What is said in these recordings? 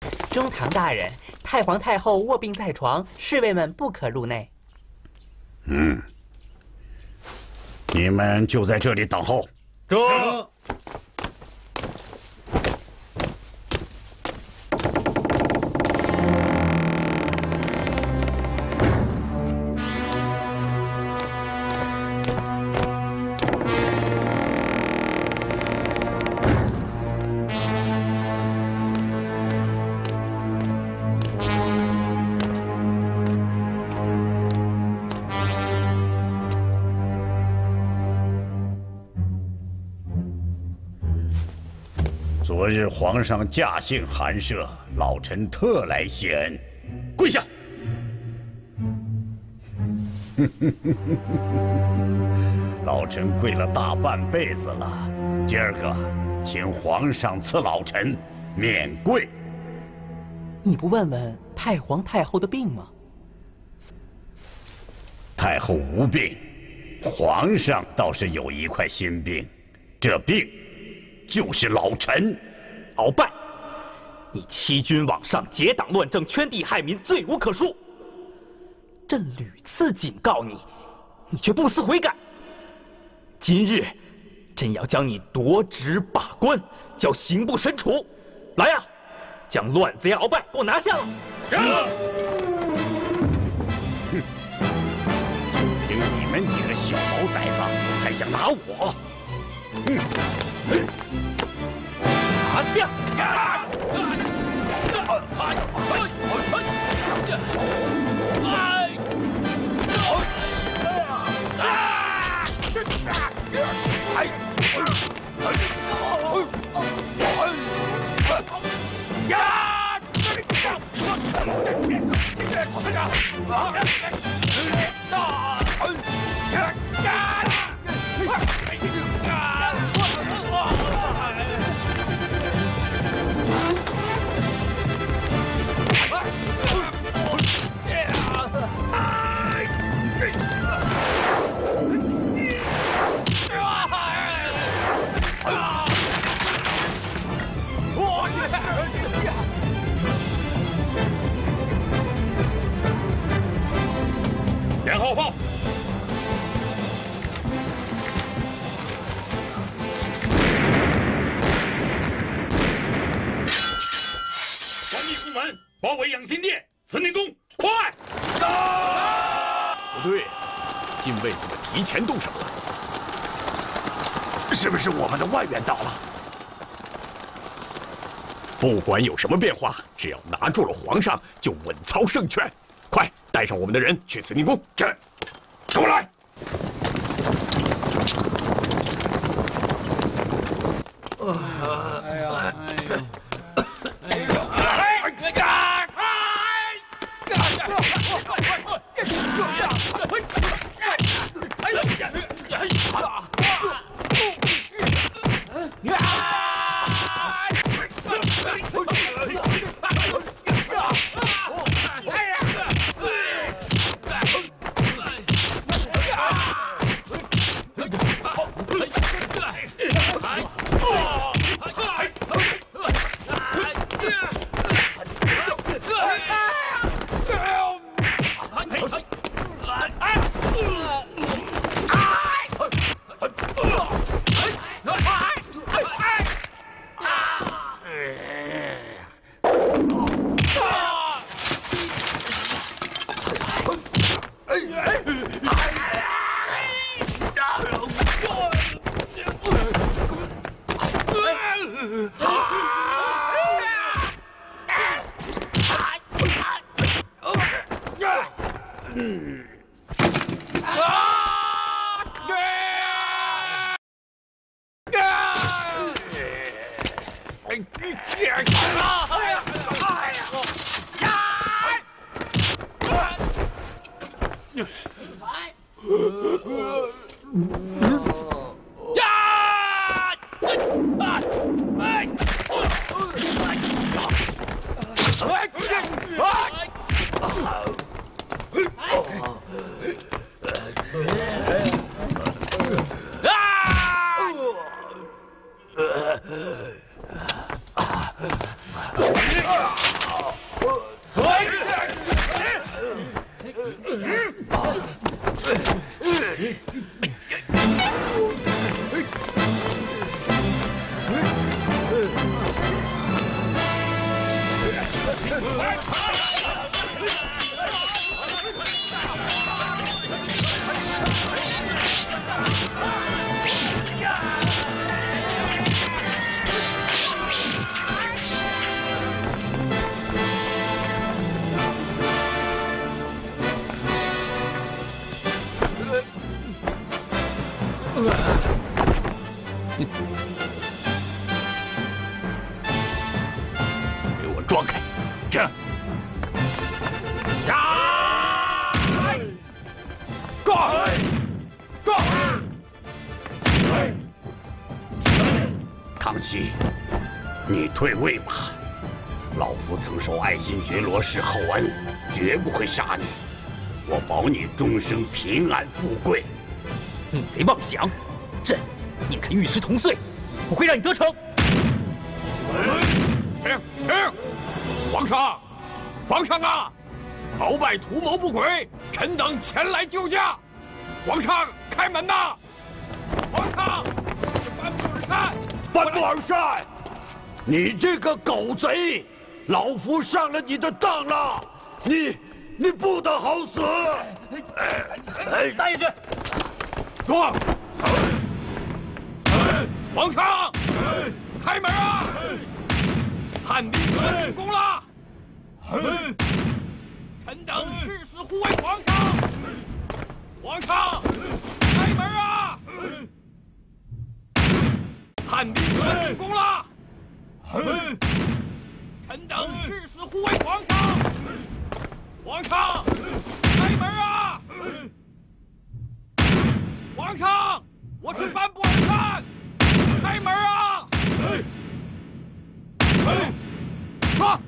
中堂大人，太皇太后卧病在床，侍卫们不可入内。 你们就在这里等候。 这。 昨日皇上驾幸寒舍，老臣特来谢恩。 跪下！ 老臣跪了大半辈子了，今儿个请皇上赐老臣免跪。 你不问问太皇太后的病吗？ 太后无病，皇上倒是有一块心病，这病就是老臣。 鳌拜，你欺君罔上，结党乱政，圈地害民，罪无可恕。朕屡次警告你，你却不思悔改。今日，朕要将你夺职罢官，交刑部审处。来呀，将乱贼鳌拜给我拿下了！ 就凭你们几个小毛崽子，还想拿我？ 拿下！ 连号炮。 防御出门，包围养心殿，慈宁宫，快！ 不对，禁卫怎么提前动手了？是不是我们的外援到了？不管有什么变化，只要拿住了皇上，就稳操胜券。快，带上我们的人去慈宁宫。 这，出来！ 哎呀， 给我撞开！这样。 撞！ 康熙，你退位吧。老夫曾受爱新觉罗氏厚恩，绝不会杀你。我保你终生平安富贵。 逆贼妄想！朕宁肯玉石同岁，不会让你得逞。 停！皇上啊！鳌拜图谋不轨，臣等前来救驾。皇上，开门呐！皇上，是班布尔善！ 班布尔善，你这个狗贼！老夫上了你的当了，你不得好死！ 大爷君， 撞！皇上，开门啊！叛兵得进攻了！臣等誓死护卫皇上！皇上，开门啊！叛兵得进攻了！臣等誓死护卫皇上！皇上，开门啊！皇上，我是班布尔善，开门啊！说，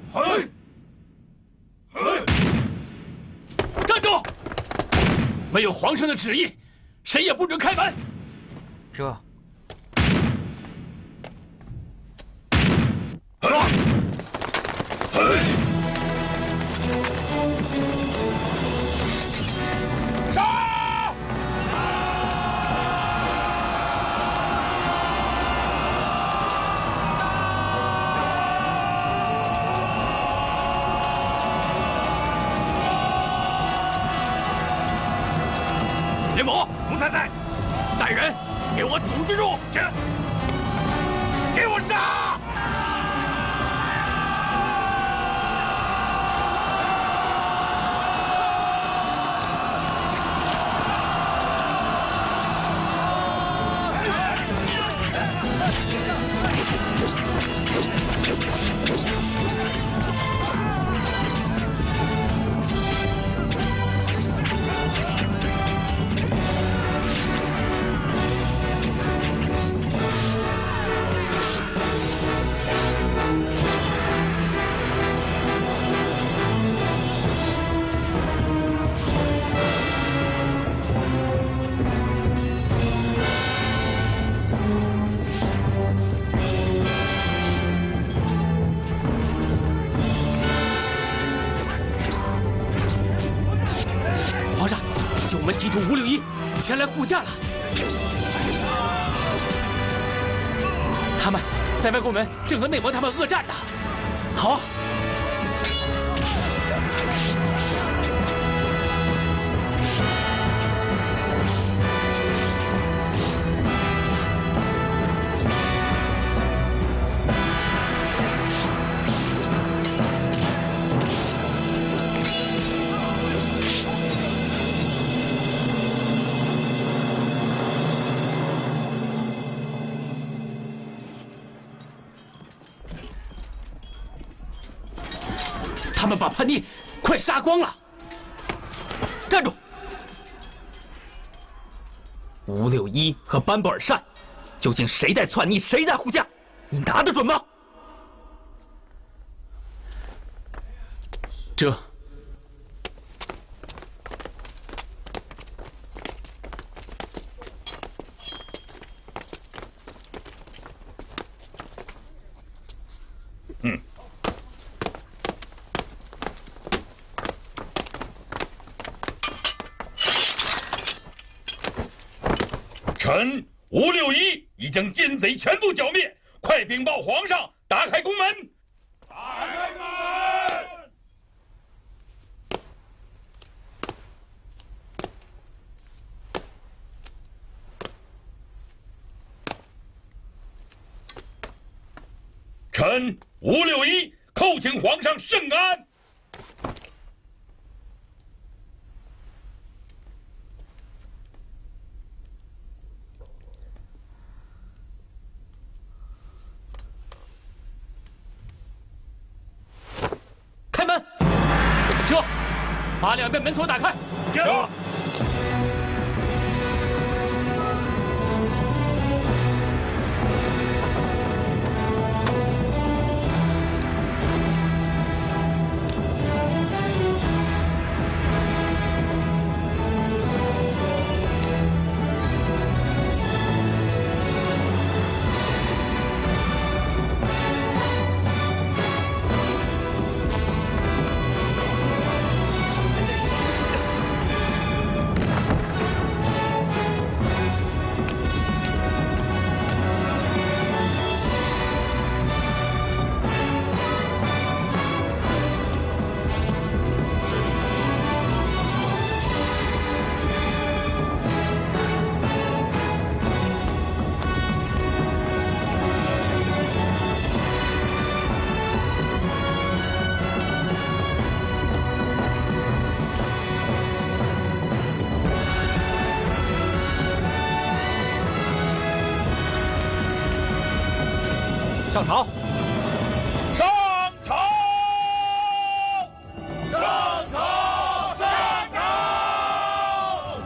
站住！没有皇上的旨意，谁也不准开门。 这。 连某，奴才在，带人给我阻击住！这，给我杀！ 九门提督561前来护驾了，他们在外宫门正和内蒙他们恶战呢。好。他们把叛逆快杀光了！站住！561和班布尔善，究竟谁在篡逆，谁在护驾？你拿得准吗？这。 臣561已将奸贼全部剿灭，快禀报皇上，打开宫门！ 打开门！ 臣吴六一叩请皇上圣安。 开门！撤！把两边门锁打开。 这。 上朝！ 上朝！上朝！上朝！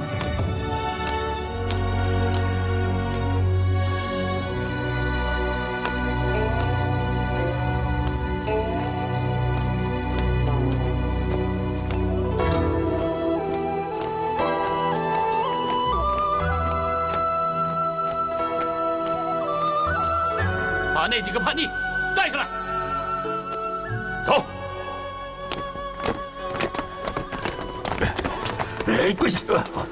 把那几个叛逆带上来。 走。 跪下。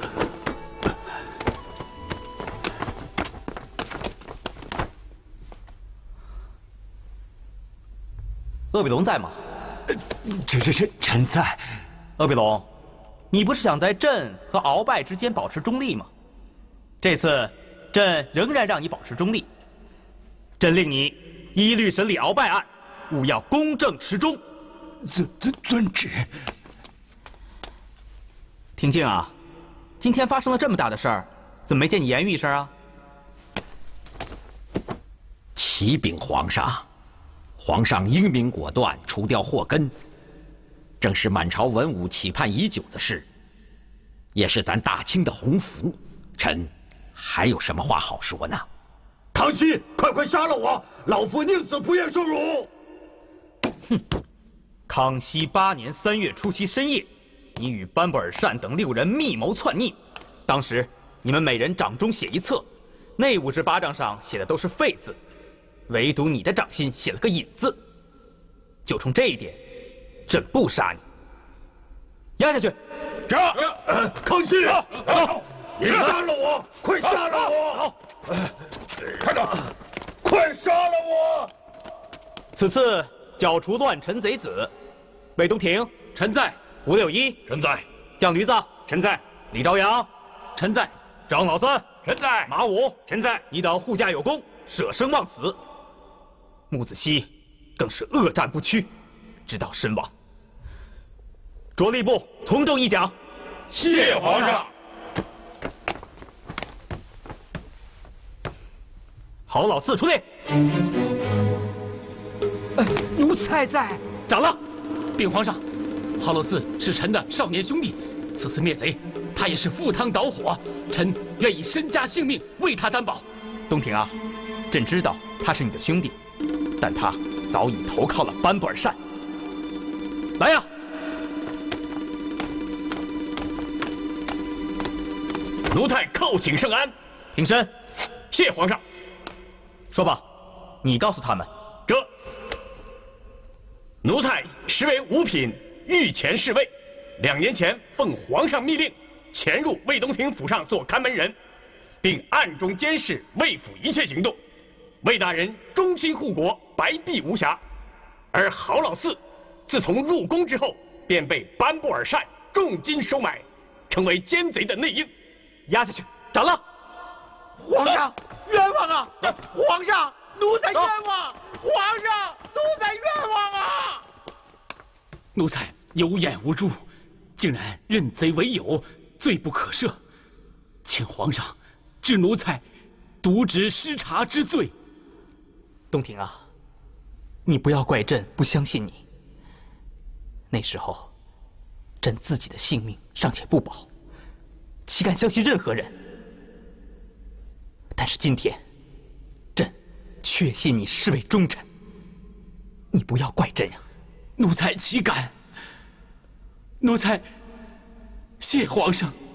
鄂必龙在吗？ 臣在。 鄂必龙，你不是想在朕和鳌拜之间保持中立吗？这次，朕仍然让你保持中立。 朕令你依律审理鳌拜案，务要公正持忠。 遵旨。 廷敬啊，今天发生了这么大的事儿，怎么没见你言语一声啊？ 启禀皇上，皇上英明果断，除掉祸根，正是满朝文武期盼已久的事，也是咱大清的鸿福。臣还有什么话好说呢？ 康熙，快杀了我！老夫宁死不愿受辱。 哼！康熙8年3月初7深夜，你与班布尔善等6人密谋篡逆。当时你们每人掌中写一册，那5只巴掌上写的都是废字，唯独你的掌心写了个引字。就冲这一点，朕不杀你。压下去！ 这， 康熙， 走！ 你杀了我！快杀了我！ 快点！ 快杀了我！ 此次剿除乱臣贼子，魏东亭， 臣在； 吴六一， 臣在； 犟驴子， 臣在； 李朝阳， 臣在； 张老三， 臣在； 马武， 臣在。 你等护驾有功，舍生忘死。穆子熙更是恶战不屈，直到身亡。着吏部从正一奖。 谢皇上。 郝老四出列。 奴才在。 长了。 禀皇上，郝老四是臣的少年兄弟，此次灭贼，他也是赴汤蹈火，臣愿以身家性命为他担保。 东亭啊，朕知道他是你的兄弟，但他早已投靠了班布尔善。来呀！ 奴才叩请圣安。 平身。 谢皇上。 说吧，你告诉他们， 奴才实为五品御前侍卫，2年前奉皇上密令，潜入魏东亭府上做看门人，并暗中监视魏府一切行动。魏大人忠心护国，白璧无瑕，而郝老四自从入宫之后，便被班布尔善重金收买，成为奸贼的内应。 压下去，斩了！ 皇上，冤枉啊！皇上， 奴才冤枉！皇上，奴才冤枉啊！ 奴才有眼无珠，竟然认贼为友，罪不可赦，请皇上治奴才渎职失察之罪。 东庭啊，你不要怪朕不相信你。那时候，朕自己的性命尚且不保，岂敢相信任何人？但是今天，朕确信你是位忠臣，你不要怪朕呀。 奴才岂敢？奴才谢皇上。